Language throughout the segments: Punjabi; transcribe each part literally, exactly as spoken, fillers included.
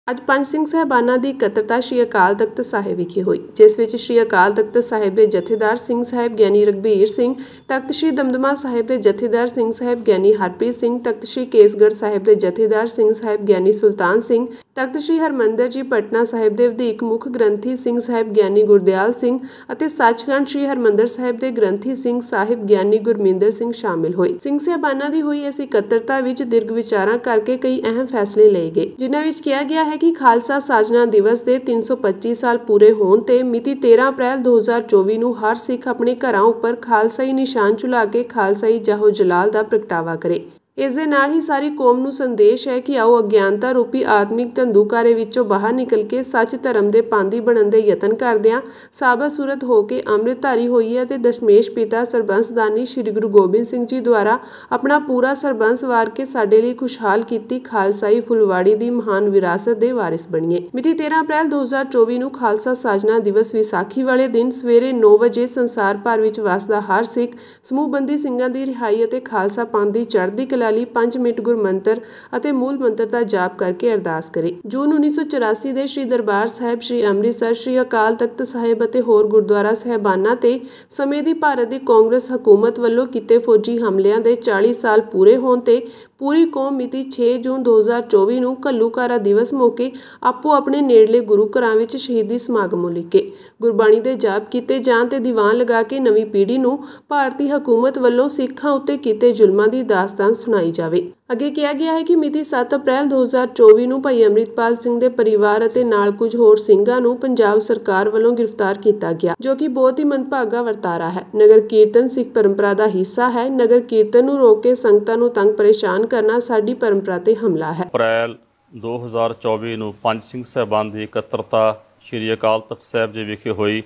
ਅੱਜ ਪੰਜ ਸਿੰਘ ਸਾਹਿਬਾਨਾਂ ਦੀ ਇਕੱਤਰਤਾ ਸ਼੍ਰੀ ਅਕਾਲ ਤਖਤ ਸਾਹਿਬ ਵਿਖੇ ਹੋਈ, ਜਿਸ ਵਿੱਚ ਸ਼੍ਰੀ ਅਕਾਲ ਤਖਤ ਸਾਹਿਬ ਦੇ ਜਥੇਦਾਰ ਸਿੰਘ ਸਾਹਿਬ ਗਿਆਨੀ ਰਘਬੀਰ ਸਿੰਘ, ਤਖਤ ਸ਼੍ਰੀ ਦਮਦਮਾ ਸਾਹਿਬ ਦੇ ਜਥੇਦਾਰ ਸਿੰਘ ਸਾਹਿਬ ਗਿਆਨੀ ਹਰਪ੍ਰੀਤ ਸਿੰਘ, ਤਖਤ ਸ਼੍ਰੀ ਕੇਸਗੜ੍ਹ ਸਾਹਿਬ ਦੇ ਜਥੇਦਾਰ ਸਿੰਘ ਸਾਹਿਬ ਗਿਆਨੀ ਸੁਲਤਾਨ ਸਿੰਘ, ਤਖਤ ਸ਼੍ਰੀ ਹਰਮੰਦਰ ਜੀ ਪਟਨਾ ਸਾਹਿਬ ਦੇ ਵਧੀਕ ਮੁੱਖ ਗ੍ਰੰਥੀ ਸਿੰਘ ਸਾਹਿਬ ਗਿਆਨੀ ਗੁਰਦਿਆਲ ਸਿੰਘ ਅਤੇ ਸੱਚਖੰਡ ਸ਼੍ਰੀ ਹਰਮੰਦਰ ਸਾਹਿਬ ਦੇ ਗ੍ਰੰਥੀ ਸਿੰਘ ਸਾਹਿਬ ਗਿਆਨੀ ਗੁਰਮਿੰਦਰ ਸਿੰਘ ਸ਼ਾਮਿਲ ਹੋਏ। ਸਿੰਘ ਸਾਹਿਬਾਨਾਂ ਦੀ ਹੋਈ ਇਸ ਇਕੱਤਰਤਾ ਵਿੱਚ ਦੀਰਘ ਵਿਚਾਰਾਂ ਕਰਕੇ ਕਈ ਅਹਿਮ ਫੈਸਲੇ ਲਏ ਗਏ, ਜਿਨ੍ਹਾਂ ਵਿੱਚ ਕਿਹਾ ਗਿਆ ਹੈ ਕਿ ਖਾਲਸਾ ਸਾਜਨਾ ਦਿਵਸ ਦੇ ਤਿੰਨ ਸੌ ਪੱਚੀ ਸਾਲ ਪੂਰੇ ਹੋਣ ਤੇ ਮਿਤੀ ਤੇਰਾਂ ਅਪ੍ਰੈਲ ਦੋ ਹਜ਼ਾਰ ਚੌਵੀ ਨੂੰ ਹਰ ਸਿੱਖ ਆਪਣੇ ਘਰਾਂ ਉੱਪਰ ਖਾਲਸਾਈ ਨਿਸ਼ਾਨ ਝੁਲਾ ਕੇ ਖਾਲਸਾਈ ਜਾਹੋ ਜਲਾਲ ਦਾ ਪ੍ਰਗਟਾਵਾ ਕਰੇ। ਇਸ ਦੇ ਨਾਲ ਹੀ ਸਾਰੀ ਕੌਮ ਨੂੰ ਸੰਦੇਸ਼ ਹੈ ਕਿ ਆਓ ਅਗਿਆਨਤਾ ਰੂਪੀ ਆਤਮਿਕ ਧੰਦੂਕਾਰੇ ਵਿੱਚੋਂ ਬਾਹਰ ਨਿਕਲ ਕੇ ਸੱਚ ਧਰਮ ਦੇ ਪਾਂਦੀ ਬਣਨ ਦੇ ਯਤਨ ਕਰਦਿਆਂ ਸਾਬਤ ਸੂਰਤ ਹੋ ਕੇ ਅੰਮ੍ਰਿਤਧਾਰੀ ਹੋਈ ਹੈ ਤੇ ਦਸ਼ਮੇਸ਼ ਪਿਤਾ ਸਰਬੰਸਦਾਨੀ ਸ਼੍ਰੀ ਗੁਰੂ ਗੋਬਿੰਦ ਸਿੰਘ ਜੀ ਦੁਆਰਾ ਆਪਣਾ ਪੂਰਾ ਸਰਬੰਸ ਵਾਰ ਕੇ ਸਾਡੇ ਲਈ ਖੁਸ਼ਹਾਲ ਕੀਤੀ ਖਾਲਸਾਈ ਫੁਲਵਾੜੀ ਦੀ ਮਹਾਨ ਵਿਰਾਸਤ ਦੇ ਵਾਰਿਸ ਬਣੀਏ। ਮਿਤੀ ਤੇਰਾਂ ਅਪ੍ਰੈਲ ਦੋ ਹਜ਼ਾਰ ਚੌਵੀ ਨੂੰ ਖਾਲਸਾ ਸਾਜਨਾ ਦਿਵਸ ਵਿਸਾਖੀ ਵਾਲੇ ਦਿਨ ਸਵੇਰੇ ਨੌ ਵਜੇ ਸੰਸਾਰ ਭਰ ਵਿੱਚ ਵਸਦਾ ਹਰ ਸਿੱਖ ਸਮੂਹਬੰਦੀ ਸਿੰਘਾਂ ਦੀ ਰਿਹਾਈ ਅਤੇ ਖਾਲਸਾ ਪੰਥ ਦੀ ਚੜ੍ਹਦੀ ਕਲਾ ਲਈ ਪੰਜ ਮਿੰਟ ਗੁਰਮੰਤਰ ਅਤੇ ਮੂਲ ਮੰਤਰ ਦਾ ਜਾਪ ਕਰਕੇ ਅਰਦਾਸ ਕਰੇ। ਜੂਨ ਉੱਨੀ ਸੌ ਚੁਰਾਸੀ ਦੇ ਸ਼੍ਰੀ ਦਰਬਾਰ ਸਾਹਿਬ, ਸ਼੍ਰੀ ਅੰਮ੍ਰਿਤਸਰ, ਸ਼੍ਰੀ ਅਕਾਲ ਤਖਤ ਸਾਹਿਬ ਅਤੇ ਹੋਰ ਗੁਰਦੁਆਰਾ ਸਾਹਿਬਾਨਾਂ ਤੇ ਸਮੇਂ ਦੀ ਭਾਰਤ ਦੀ ਕਾਂਗਰਸ ਹਕੂਮਤ ਵੱਲੋਂ ਕੀਤੇ ਫੌਜੀ ਹਮਲਿਆਂ ਦੇ ਚਾਲੀ ਸਾਲ ਪੂਰੇ ਹੋਣ ਤੇ ਪੂਰੀ ਕੌਮ ਮਿਤੀ ਛੇ ਜੂਨ ਦੋ ਹਜ਼ਾਰ ਚੌਵੀ ਨੂੰ ਘੱਲੂਘਾਰਾ ਦਿਵਸ ਮੌਕੇ ਆਪੋ ਆਪਣੇ ਨੇੜਲੇ ਗੁਰੂ ਘਰਾਂ ਵਿੱਚ ਸ਼ਹੀਦੀ ਸਮਾਗਮ ਉਲੀਕੇ ਗੁਰਬਾਣੀ ਦੇ ਜਾਪ ਕੀਤੇ ਜਾਣ ਤੇ ਦੀਵਾਨ ਲਗਾ ਕੇ ਨਵੀਂ ਪੀੜ੍ਹੀ ਨੂੰ ਭਾਰਤੀ ਹਕੂਮਤ ਵੱਲੋਂ ਸਿੱਖਾਂ ਉੱਤੇ ਕੀਤੇ ਜ਼ੁਲਮਾਂ ਦੀ ਦਾਸਤਾਨ ਸੁਣਾਈ ਜਾਵੇ। ਅੱਗੇ ਕਿਹਾ ਗਿਆ ਹੈ ਕਿ ਮਿਤੀ ਸੱਤ ਅਪ੍ਰੈਲ ਦੋ ਹਜ਼ਾਰ ਚੌਵੀ ਨੂੰ ਭਾਈ ਅੰਮ੍ਰਿਤਪਾਲ ਸਿੰਘ ਦੇ ਪਰਿਵਾਰ ਅਤੇ ਨਾਲ ਕੁਝ ਹੋਰ ਸਿੰਘਾਂ ਨੂੰ ਪੰਜਾਬ ਸਰਕਾਰ ਵੱਲੋਂ ਗ੍ਰਿਫਤਾਰ ਕੀਤਾ ਗਿਆ, ਜੋ ਕਿ ਬਹੁਤ ਹੀ ਮੰਦਭਾਗਾ ਵਰਤਾਰਾ ਹੈ। ਨਗਰ ਕੀਰਤਨ ਸਿੱਖ ਪਰੰਪਰਾ ਦਾ ਹਿੱਸਾ ਹੈ। ਨਗਰ ਕੀਰਤਨ ਨੂੰ ਰੋਕ ਕੇ ਸੰਗਤਾਂ ਨੂੰ ਤੰਗ ਪਰੇਸ਼ਾਨ ਕਰਨਾ ਸਾਡੀ ਪਰੰਪਰਾ ਤੇ ਹਮਲਾ ਹੈ। ਅਪ੍ਰੈਲ ਦੋ ਹਜ਼ਾਰ ਚੌਵੀ ਨੂੰ ਪੰਜ ਸਿੰਘ ਸਾਹਿਬਾਨ ਦੀ ਇਕੱਤਰਤਾ ਸ਼੍ਰੀ ਅਕਾਲ ਤਖਤ ਸਾਹਿਬ ਜੀ ਵਿਖੇ ਹੋਈ,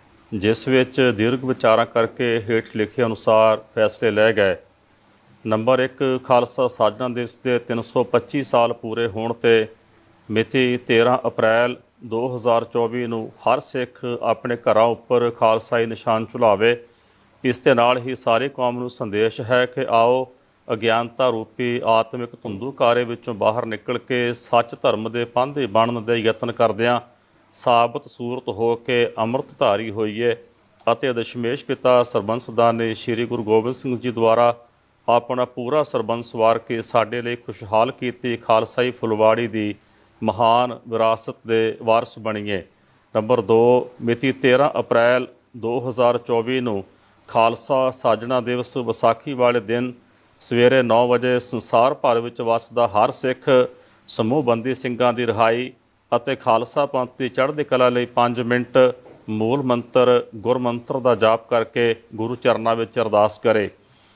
ਜਿਸ ਵਿੱਚ ਦੀਰਘ ਵਿਚਾਰਾਂ ਕਰਕੇ ਹੇਠ ਲਿਖੇ ਅਨੁਸਾਰ ਫੈਸਲੇ ਲਏ ਗਏ। ਨੰਬਰ ਇੱਕ, ਖਾਲਸਾ ਸਾਜਨਾ ਦਿਵਸ ਦੇ ਤਿੰਨ ਸੌ ਪੱਚੀ ਸਾਲ ਪੂਰੇ ਹੋਣ ਤੇ ਮਿਤੀ ਤੇਰਾਂ ਅਪ੍ਰੈਲ ਦੋ ਹਜ਼ਾਰ ਚੌਵੀ ਨੂੰ ਹਰ ਸਿੱਖ ਆਪਣੇ ਘਰਾਂ ਉੱਪਰ ਖਾਲਸਾਈ ਨਿਸ਼ਾਨ ਝੁਲਾਵੇ। ਇਸ ਦੇ ਨਾਲ ਹੀ ਸਾਰੀ ਕੌਮ ਨੂੰ ਸੰਦੇਸ਼ ਹੈ ਕਿ ਆਓ ਅਗਿਆਨਤਾ ਰੂਪੀ ਆਤਮਿਕ ਧੁੰਦੂਕਾਰੇ ਵਿੱਚੋਂ ਬਾਹਰ ਨਿਕਲ ਕੇ ਸੱਚ ਧਰਮ ਦੇ ਪਾਂਧੇ ਬਣਨ ਦੇ ਯਤਨ ਕਰਦਿਆਂ ਸਾਬਤ ਸੂਰਤ ਹੋ ਕੇ ਅੰਮ੍ਰਿਤਧਾਰੀ ਹੋਈਏ ਅਤੇ ਦਸ਼ਮੇਸ਼ ਪਿਤਾ ਸਰਬੰਸਦਾਨੀ ਸ਼੍ਰੀ ਗੁਰੂ ਗੋਬਿੰਦ ਸਿੰਘ ਜੀ ਦੁਆਰਾ ਆਪਣਾ ਪੂਰਾ ਸਰਬੰਸ ਵਾਰ ਕੇ ਸਾਡੇ ਲਈ ਖੁਸ਼ਹਾਲ ਕੀਤੀ ਖਾਲਸਾਈ ਫੁਲਵਾੜੀ ਦੀ ਮਹਾਨ ਵਿਰਾਸਤ ਦੇ ਵਾਰਸ ਬਣੀਏ। ਨੰਬਰ ਦੋ, ਮਿਤੀ ਤੇਰਾਂ ਅਪ੍ਰੈਲ ਦੋ ਹਜ਼ਾਰ ਚੌਵੀ ਨੂੰ ਖਾਲਸਾ ਸਾਜਣਾ ਦਿਵਸ ਵਿਸਾਖੀ ਵਾਲੇ ਦਿਨ ਸਵੇਰੇ ਨੌ ਵਜੇ ਸੰਸਾਰ ਭਰ ਵਿੱਚ ਵਸਦਾ ਹਰ ਸਿੱਖ ਸਮੂਹਬੰਦੀ ਸਿੰਘਾਂ ਦੀ ਰਿਹਾਈ ਅਤੇ ਖਾਲਸਾ ਪੰਥ ਦੀ ਚੜ੍ਹਦੀ ਕਲਾ ਲਈ ਪੰਜ ਮਿੰਟ ਮੂਲ ਮੰਤਰ ਗੁਰਮੰਤਰ ਦਾ ਜਾਪ ਕਰਕੇ ਗੁਰੂ ਚਰਨਾਂ ਵਿੱਚ ਅਰਦਾਸ ਕਰੇ।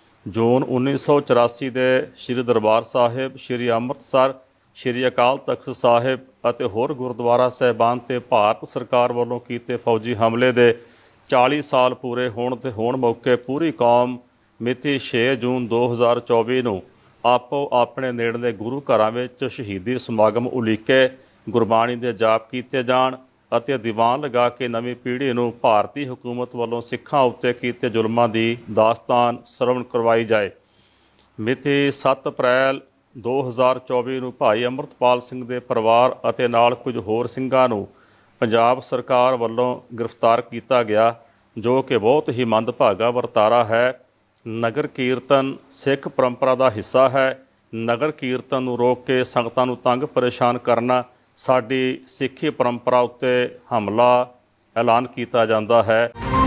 ਜੂਨ ਉੱਨੀ ਸੌ ਚੁਰਾਸੀ ਦੇ ਸ਼੍ਰੀ ਦਰਬਾਰ ਸਾਹਿਬ, ਸ਼੍ਰੀ ਅੰਮ੍ਰਿਤਸਰ, ਸ਼੍ਰੀ ਅਕਾਲ ਤਖਤ ਸਾਹਿਬ ਅਤੇ ਹੋਰ ਗੁਰਦੁਆਰਾ ਸਾਹਿਬਾਨ ਤੇ ਭਾਰਤ ਸਰਕਾਰ ਵੱਲੋਂ ਕੀਤੇ ਫੌਜੀ ਹਮਲੇ ਦੇ ਚਾਲੀ ਸਾਲ ਪੂਰੇ ਹੋਣ ਤੇ ਹੋਣ ਮੌਕੇ ਪੂਰੀ ਕੌਮ ਮਿਤੀ ਛੇ ਜੂਨ ਦੋ ਹਜ਼ਾਰ ਚੌਵੀ ਨੂੰ ਆਪੋ ਆਪਣੇ ਨੇੜਲੇ ਗੁਰੂ ਘਰਾਂ ਵਿੱਚ ਸ਼ਹੀਦੀ ਸਮਾਗਮ ਉਲੀਕੇ ਗੁਰਬਾਣੀ ਦੇ ਜਾਪ ਕੀਤੇ ਜਾਣ ਅਤੇ ਦੀਵਾਨ ਲਗਾ ਕੇ ਨਵੀਂ ਪੀੜ੍ਹੀ ਨੂੰ ਭਾਰਤੀ ਹਕੂਮਤ ਵੱਲੋਂ ਸਿੱਖਾਂ ਉੱਤੇ ਕੀਤੇ ਜ਼ੁਲਮਾਂ ਦੀ ਦਾਸਤਾਨ ਸਰਵਣ ਕਰਵਾਈ ਜਾਏ। ਮਿਤੀ ਸੱਤ ਅਪ੍ਰੈਲ ਦੋ ਹਜ਼ਾਰ ਚੌਵੀ ਨੂੰ ਭਾਈ ਅੰਮ੍ਰਿਤਪਾਲ ਸਿੰਘ ਦੇ ਪਰਿਵਾਰ ਅਤੇ ਨਾਲ ਕੁਝ ਹੋਰ ਸਿੰਘਾਂ ਨੂੰ ਪੰਜਾਬ ਸਰਕਾਰ ਵੱਲੋਂ ਗ੍ਰਿਫਤਾਰ ਕੀਤਾ ਗਿਆ, ਜੋ ਕਿ ਬਹੁਤ ਹੀ ਮੰਦਭਾਗਾ ਵਰਤਾਰਾ ਹੈ। ਨਗਰ ਕੀਰਤਨ ਸਿੱਖ ਪਰੰਪਰਾ ਦਾ ਹਿੱਸਾ ਹੈ। ਨਗਰ ਕੀਰਤਨ ਨੂੰ ਰੋਕ ਕੇ ਸੰਗਤਾਂ ਨੂੰ ਤੰਗ ਪਰੇਸ਼ਾਨ ਕਰਨਾ ਸਾਡੀ ਸਿੱਖੀ ਪਰੰਪਰਾ ਉੱਤੇ ਹਮਲਾ ਐਲਾਨ ਕੀਤਾ ਜਾਂਦਾ ਹੈ।